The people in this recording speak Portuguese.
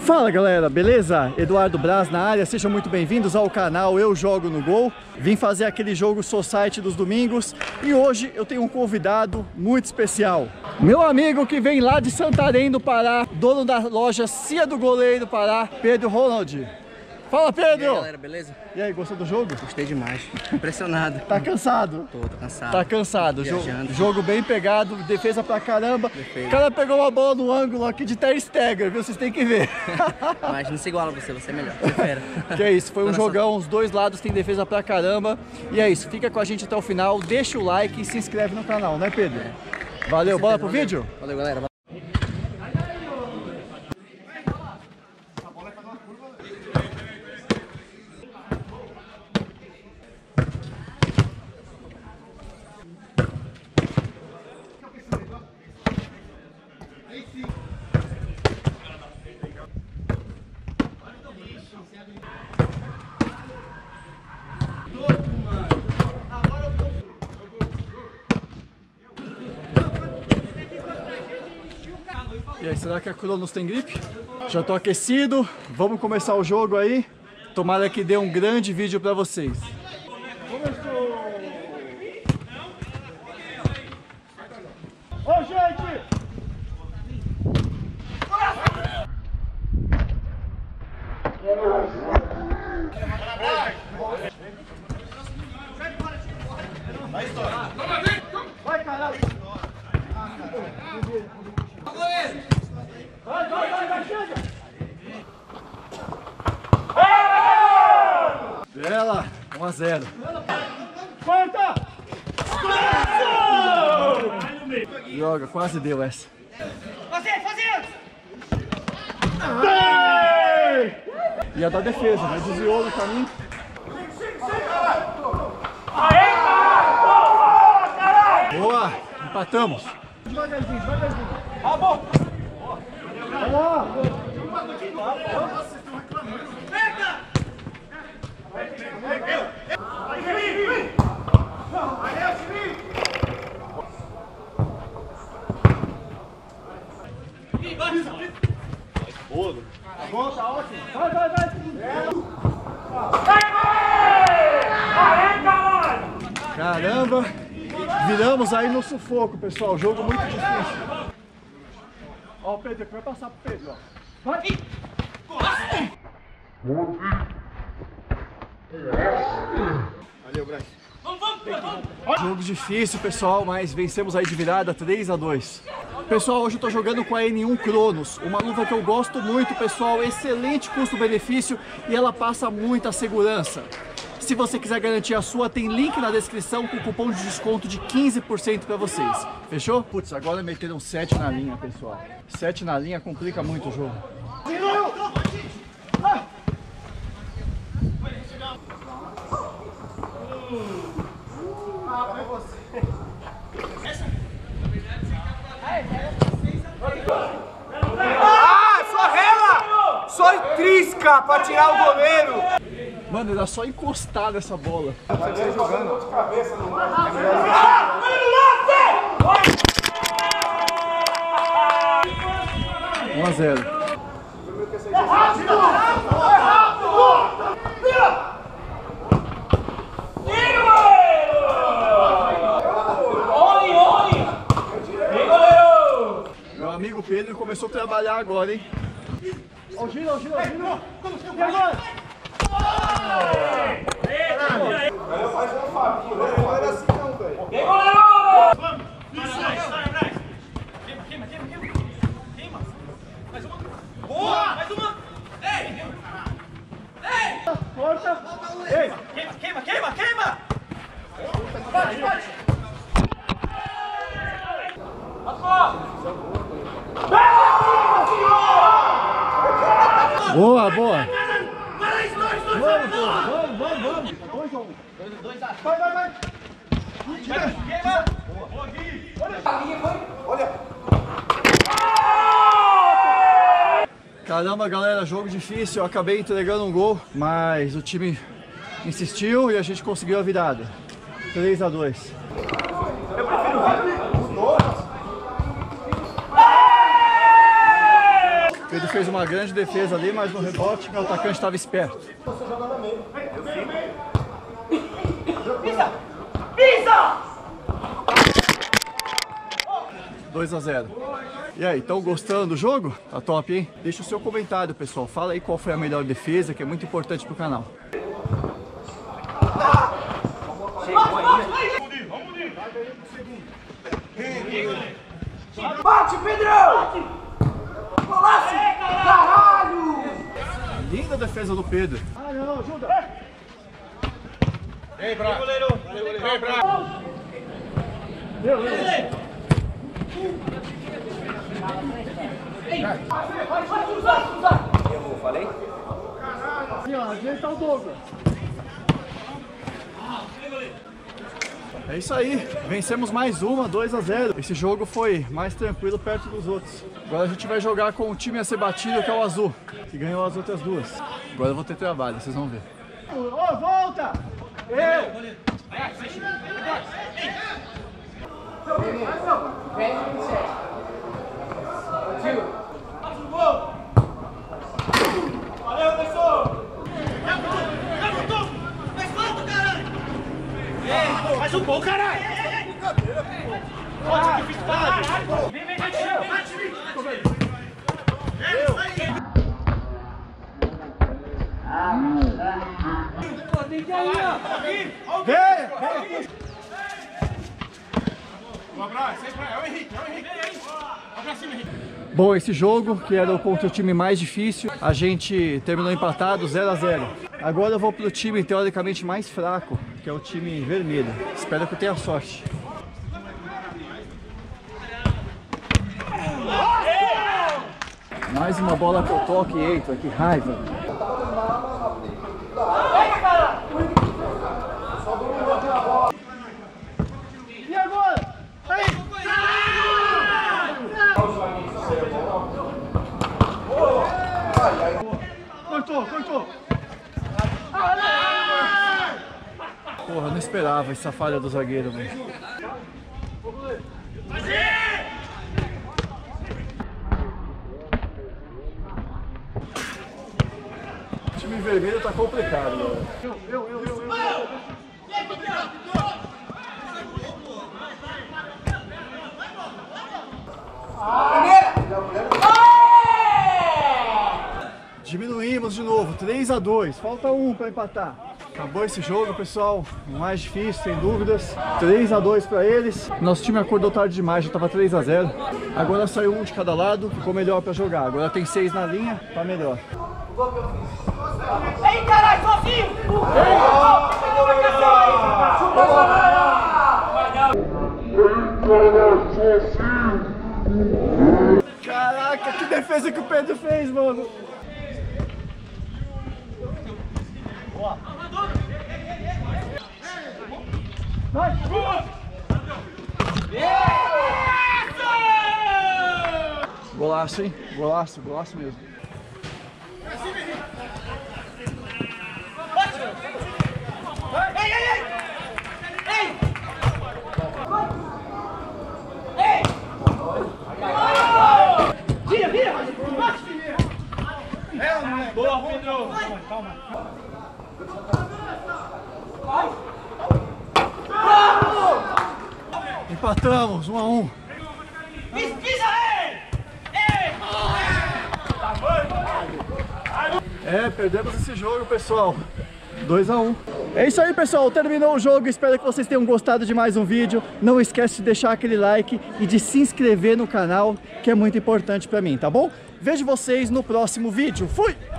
Fala galera, beleza? Eduardo Braz na área, sejam muito bem-vindos ao canal Eu Jogo no Gol. Vim fazer aquele jogo Society dos domingos e hoje eu tenho um convidado muito especial. Meu amigo que vem lá de Santarém do Pará, dono da loja Cia do Goleiro Pará, Pedro Ronald. Fala, Pedro! E aí, galera, beleza? E aí, gostou do jogo? Gostei demais. Impressionado. Tá cansado? Tô cansado. Tá cansado. Jogo bem pegado, defesa pra caramba. Perfeito. O cara pegou uma bola no ângulo aqui de Ter Stegen, viu? Vocês têm que ver. Mas não se iguala a você é melhor. Você é fera. Que é isso, foi um jogão, os dois lados tem defesa pra caramba. E é isso, fica com a gente até o final, deixa o like e se inscreve no canal, né, Pedro? Valeu, bora pro vídeo? Valeu, galera. E aí, será que a Cronos tem gripe? Já tô aquecido, vamos começar o jogo aí. Tomara que dê um grande vídeo pra vocês. Começou! Ô, gente! Vai, caralho! Vai, chega! Bela, 1 a 0. Quarta! Droga, quase deu essa. Ia dar defesa, mas desviou no caminho. Boa, empatamos. Devagarzinho, devagarzinho. Vai lá. Boa, tá ótimo. Vai. Caramba, viramos aí no sufoco, pessoal. Jogo muito difícil. Ó, o Pedro, vai passar pro Pedro, ó. Vai! Valeu, Braz. Jogo difícil, pessoal, mas vencemos aí de virada 3 a 2. Pessoal, hoje eu tô jogando com a N1 Cronos, uma luva que eu gosto muito, pessoal, excelente custo-benefício e ela passa muita segurança. Se você quiser garantir a sua, tem link na descrição com cupom de desconto de 15% pra vocês. Fechou? Putz, agora meteram 7 na linha, pessoal. 7 na linha complica muito o jogo. Só rela! Só trisca pra tirar o goleiro! Mano, era só encostar nessa bola. Você jogando de cabeça no 1 a 0. Meu amigo Pedro começou a trabalhar agora, hein? Ó, o giro. E agora? Faz uma família, não era assim não, velho. Queima. Mais uma. Boa! Mais uma. Ei! Força! Ei! Queima! Bate! Boa! Vamos! 2 a 1. Vai! Queima! Olha! Caramba, galera, jogo difícil. Eu acabei entregando um gol, mas o time insistiu e a gente conseguiu a virada. 3 a 2. Eu prefiro ver os dois. Pedro fez uma grande defesa ali, mas no rebote o atacante estava esperto. Pisa! Pisa! 2-0. E aí, estão gostando do jogo? Tá top, hein? Deixa o seu comentário, pessoal. Fala aí qual foi a melhor defesa, que é muito importante pro canal. Bate, Pedrão! Golaço! Caralho! Linda defesa do Pedro. Ah, não, ajuda! Vem, Braco! Vem, Braco! Eu falei? Assim, ó, ajeita o Douglas. É isso aí, vencemos mais uma, 2-0. Esse jogo foi mais tranquilo perto dos outros. Agora a gente vai jogar com o time a ser batido, que é o azul, que ganhou as outras duas. Agora eu vou ter trabalho, vocês vão ver. Ô, volta! Valeu, pessoal! Mais um gol, caralho! Ótimo, que dificuldade! Vem, vem, Bom, esse jogo, que era contra o time mais difícil, a gente terminou empatado 0-0. Agora eu vou pro time teoricamente mais fraco, que é o time vermelho. Espero que eu tenha sorte. Mais uma bola que eu toque e entro, que raiva. E agora? Aí! Cortou! Porra, não esperava essa falha do zagueiro, velho. O time vermelho tá complicado, galera. Eu. Diminuímos de novo, 3-2, falta um para empatar. Acabou esse jogo, pessoal, o mais difícil, sem dúvidas. 3-2 para eles. Nosso time acordou tarde demais, já tava 3-0. Agora saiu um de cada lado, ficou melhor para jogar. Agora tem 6 na linha, tá melhor. Ei, caralho, sozinho! Caraca, que defesa que o Pedro fez, mano! Vai! Golaço, hein? Golaço mesmo. Vira! Boa, Pedro! Calma. Empatamos, 1-1. Pisa É, perdemos esse jogo, pessoal. 2-1. É isso aí, pessoal. Terminou o jogo. Espero que vocês tenham gostado de mais um vídeo. Não esquece de deixar aquele like e de se inscrever no canal, que é muito importante pra mim, tá bom? Vejo vocês no próximo vídeo. Fui!